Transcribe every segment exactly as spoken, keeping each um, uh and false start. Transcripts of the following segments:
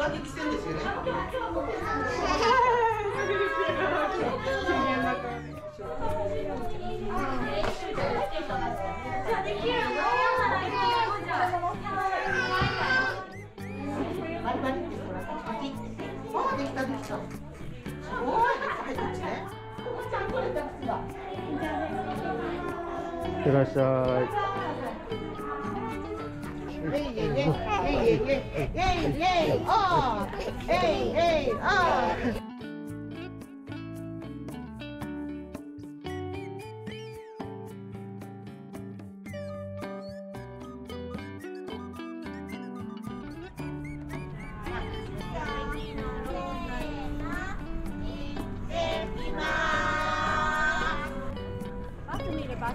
は激戦ですよね。バリバリってほら、パキッて。ああ、できたできた。すごい。はい、こっちね。ちゃんとれた靴だ。 いってらっしゃい。 えいえいえいえいえいえいえいえいあえいえいあバス見るバス。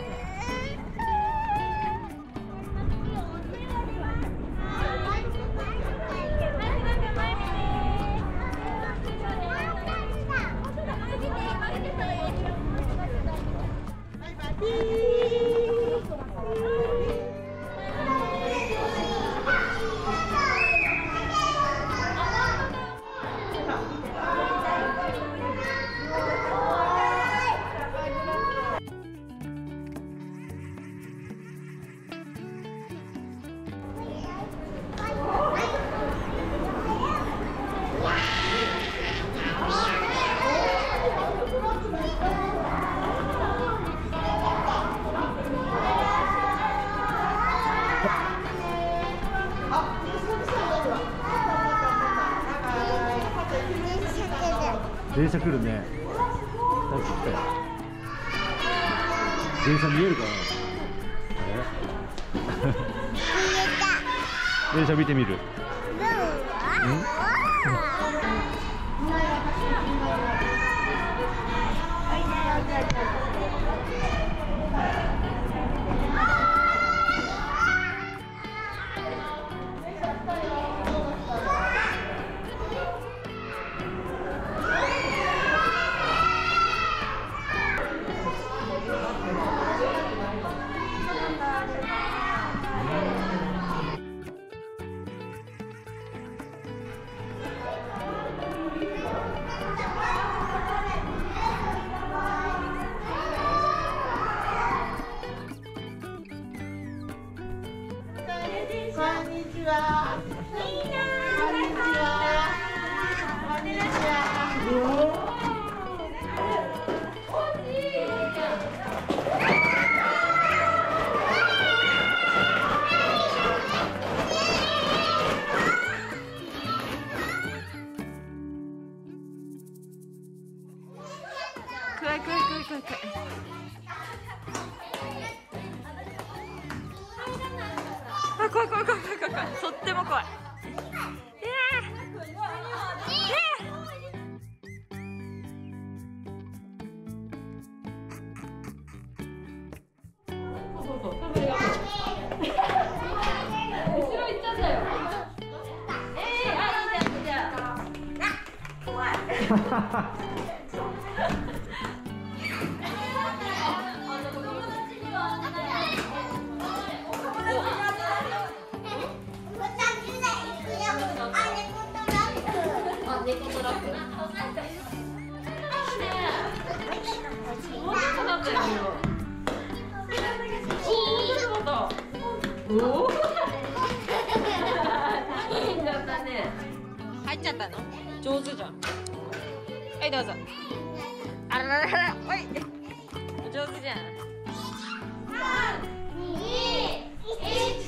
電車来るね。電車見えるかな。電車見てみる。 こんにちは。こんにちは。こんにちは。 怖い怖い怖い怖い怖い。あ、怖い怖い怖い怖い怖い。とっても怖い。え後ろ行っちゃったよ。えー、あ、いいじゃんいいじゃん。怖い。猫トラック。入っちゃったの？上手じゃん。はい、どうぞ。あらららら、おい。上手じゃん。三、二、一。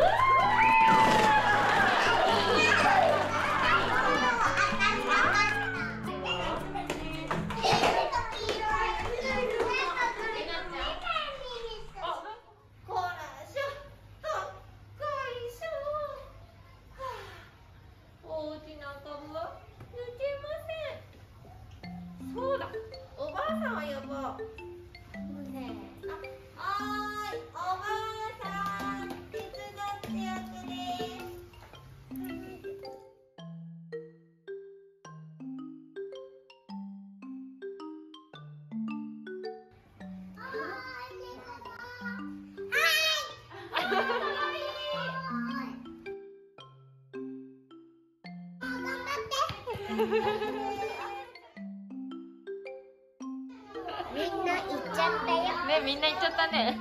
そうだ、おばあさんを呼ぼう。はーい、おばあさん、手伝ってやってね。はーい。 みんな行っちゃったよ。 ね、みんな行っちゃったね。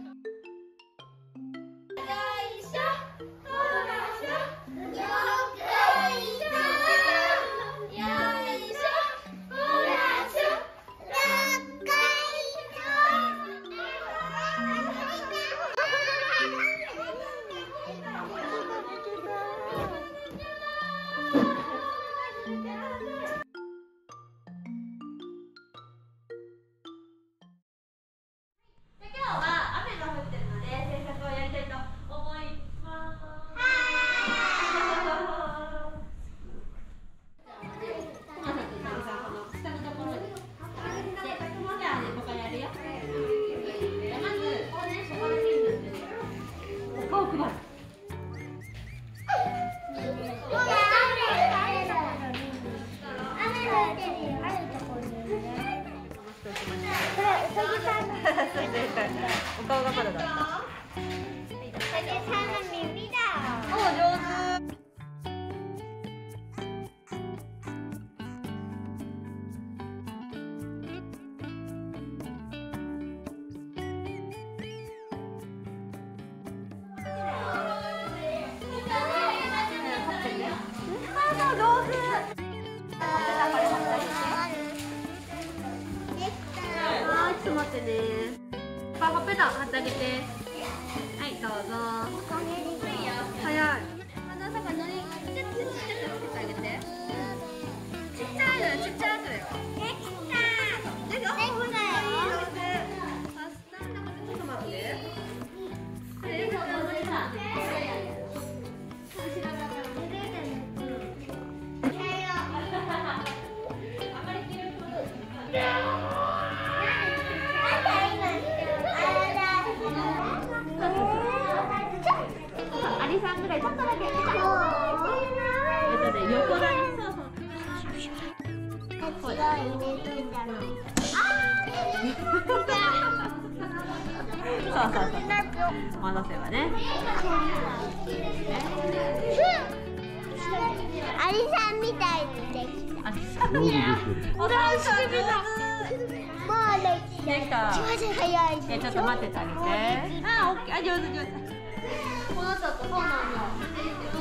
お顔がまだだった。お、上手。ちょっと待ってね。パほっぺた貼ってあげて。はい、どうぞ。早い。花さがのり、ちっちゃくちっちゃくつけてあげて。ちっちゃいのよ、ちっちゃいやつだよ。できた。できた。ほら、いいので。あ、ちょっと待って。これ、これ、これさ。アリさんぐらいちょっとだけ。えっとね、横だね。そうそう。そうそうそう。戻せばね。 アリさんみたいにできた。 あ、 上手ですよ。 お母さん上手。 もうできた。 できた。 マジ早い。 え、ちょっと待っててあげて。あ、オッケー。あ、上手上手。このちょっとそうなんだ。